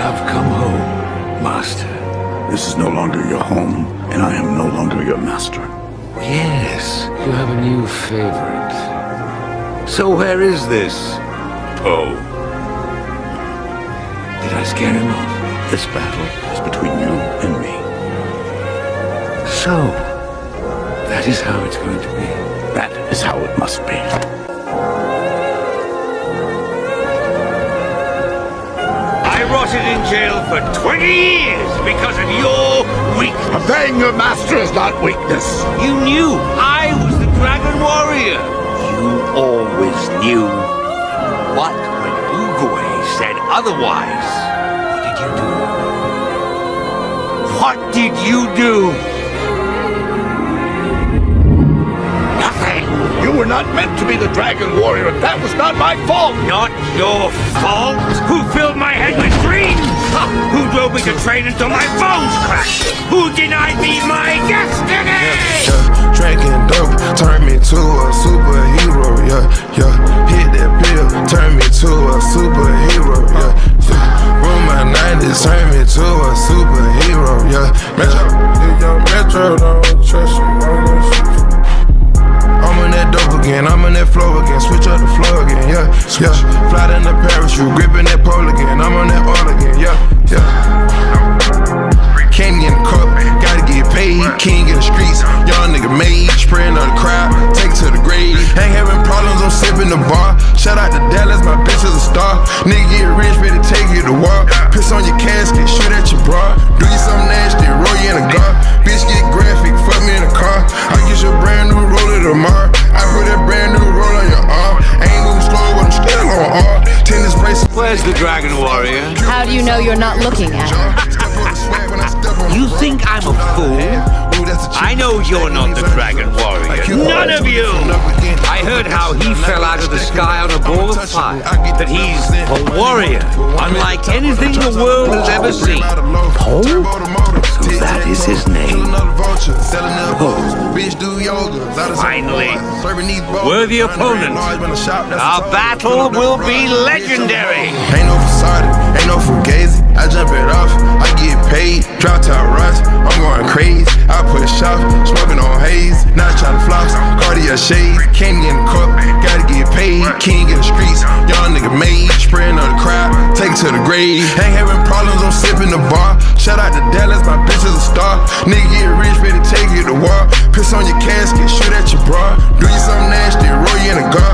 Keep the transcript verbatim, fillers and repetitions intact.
have come home, Master. This is no longer your home, and I am no longer your master. Yes, you have a new favorite. So where is this Poe? Did I scare him off? This battle is between you and me. So, that is how it's going to be. That is how it must be. I rotted in jail for twenty years because of your weakness. Obeying your master is not weakness. You knew I was the Dragon Warrior. You always knew. But when Oogway said otherwise, what did you do? What did you do? You were not meant to be the Dragon Warrior, and that was not my fault! Not your fault? Who filled my head with dreams? Who drove me to train until my bones cracked? Who denied me my destiny? Yeah, yeah. Drinking dope turned me to a superhero, yeah, yeah. Hit that pill, turned me to a superhero, yeah, yeah. With my nineties, turned me to a superhero, yeah. Metro, yeah. Metro, don't trust you, I'm gonna shoot you. I'm on that dope again, I'm on that flow again, switch up the flow again, yeah, yeah. Fly in the parachute, gripping that pole again, I'm on that all again, yeah, yeah. Candy in the cup, gotta get paid, king in the streets, young nigga made, spraying on the crowd, take it to the grave. Ain't having problems, I'm sipping the bar. Shout out to Dallas, my bitch is a star. Nigga get rich, better take you to war. Piss on your casket, shoot at your bra. Do you something nasty, roll you in a gar. Bitch get graphic, fuck me in a car. I get you a brand new roller tomorrow. I put that brand new roll on your arm. Ain't moving slow, but I'm still on R. Tennis bracelet. Where's the Dragon Warrior? How do you know you're not looking at her? You think I'm a fool? I know you're not the Dragon Warrior. None of you! I heard how he fell out of the sky on a ball of fire. That he's a warrior, unlike anything the world has ever seen. Poe? So that is his name. Finally, worthy opponent. Our battle will be legendary. Ain't no facade, ain't no fugazi. I jump it off, I get paid. Drop top rocks, I'm going crazy. I put shop, smoking on haze. Not trying to floss, Cartier shades. Candy in the cup, gotta get paid. King in the streets, young nigga made. Spraying on the crowd, take it to the grave. Ain't having problems, I'm sipping the bar. Shout out to Dallas, my bitch is a star. Nigga get rich, better take you to war. Piss on your casket, shoot at your bra. Do you something nasty, roll you in a gar.